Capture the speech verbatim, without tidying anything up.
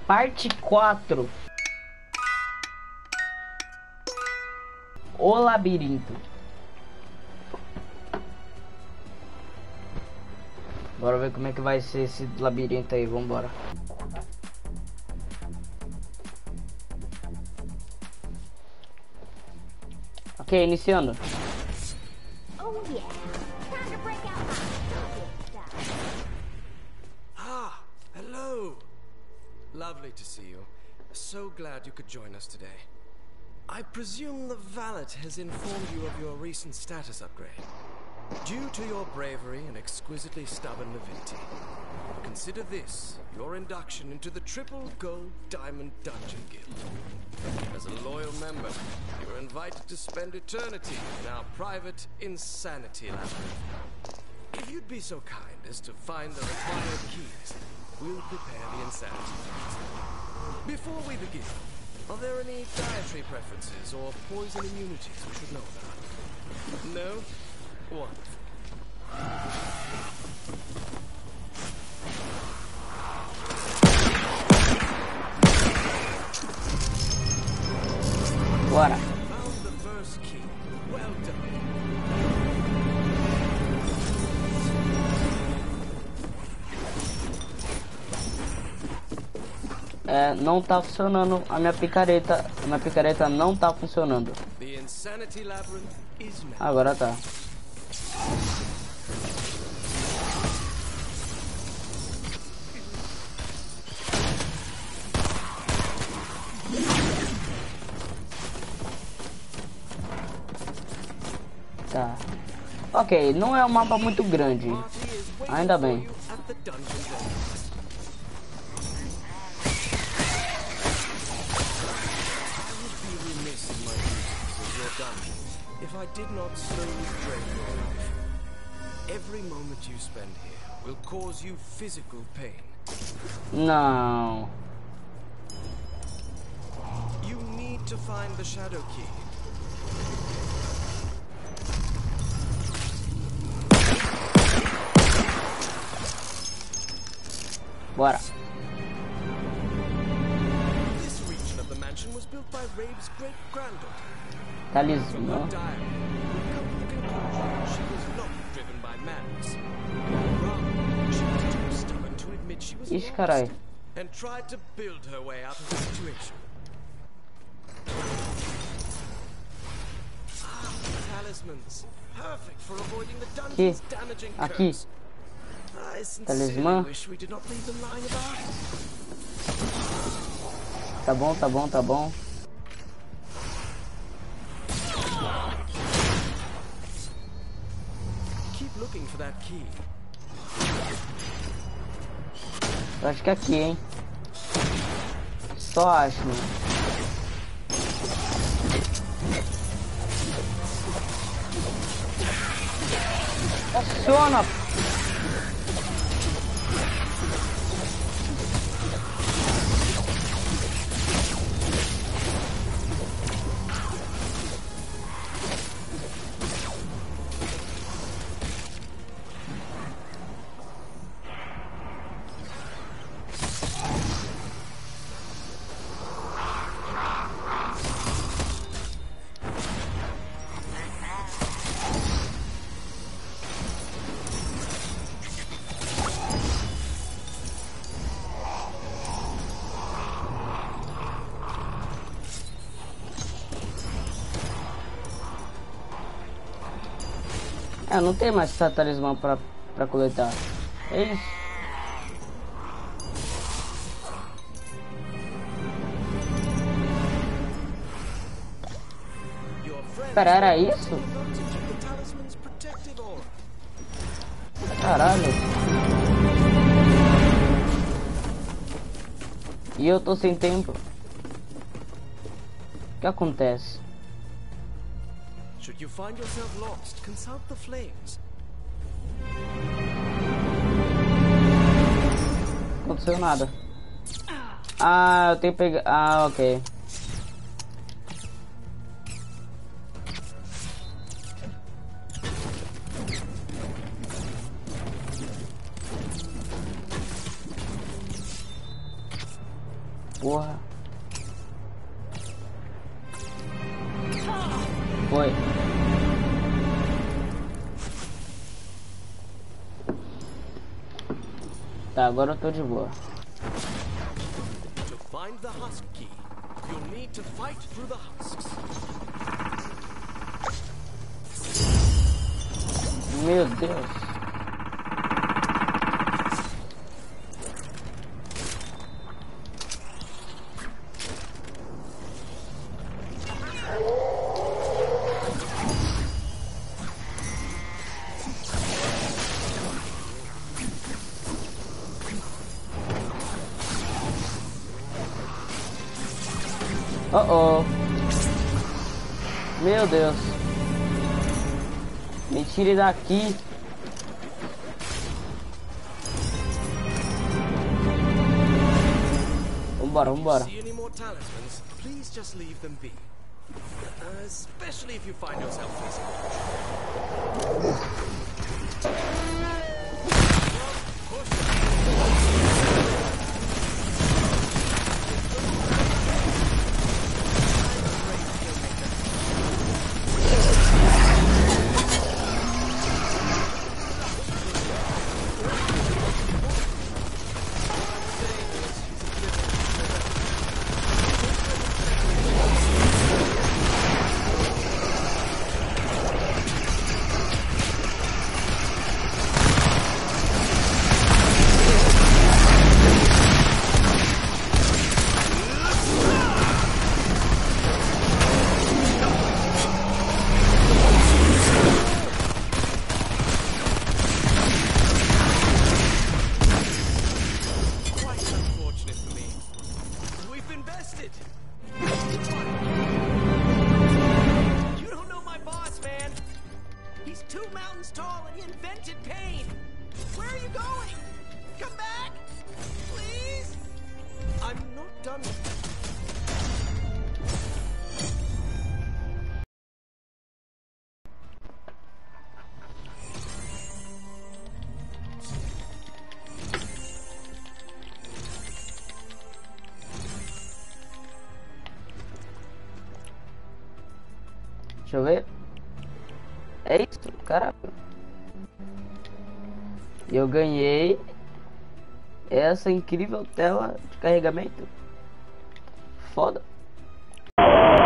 Parte quatro. O labirinto. Bora ver como é que vai ser esse labirinto aí, vambora. Ok, iniciando. Oh yeah, time to break out my Soviet stuff. Ah, hello. Lovely to see you. So glad you could join us today. I presume the valet has informed you of your recent status upgrade. Due to your bravery and exquisitely stubborn naivety, consider this your induction into the Triple Gold Diamond Dungeon Guild. As a loyal member, you are invited to spend eternity in our private Insanity Labyrinth. If you'd be so kind as to find the required keys, we'll prepare the Insanity Kit. Before we begin, are there any dietary preferences or poison immunities we should know about? No? Wonderful. Bora. Found the first key. Well done. É, não tá funcionando a minha picareta. A minha picareta não tá funcionando. The Insanity Labyrinth is now. Agora tá. Tá. Ok, não é um mapa muito grande. Ainda bem. At the dungeon entrance. I would be remiss in my duties as your dungeon if I did not slowly drain your life. Every moment you spend here will cause you physical pain. Não. You need to find the shadow key. Bora. This region of the mansion was built by Rave's great granddaughter. From her Talismã. diary, we've come to the conclusion she was not driven by madness. Rather, she was too stubborn to admit she was Ixi, lost carai. and tried to build her way out of the situation. Ah, talismans. Perfect for avoiding the dungeon's damaging Aqui. curse. I Talismã. sincerely wish we did not leave them lying about. Tá bom, tá bom, tá bom. Keep looking for that key. Eu acho que é aqui, hein. Só acho, mano. Funciona. É, não tem mais essa talismã pra, pra coletar. É isso. Pera, era isso? Caralho. E eu tô sem tempo. O que acontece? Should you find yourself lost, consult the flames. Não aconteceu nada. Ah, eu tenho que pegar. Ah, ok. porra. Foi. Tá, agora eu tô de boa. To find the husk key, you'll need to fight through the husks. Meu Deus. Oh oh. Meu Deus. Me tire daqui. Vambora, vambora. See any more talismans? Please just leave them be. Uh, especially if you find yourself Deixa eu ver. É isso, caraca. Eu ganhei essa incrível tela de carregamento. Foda.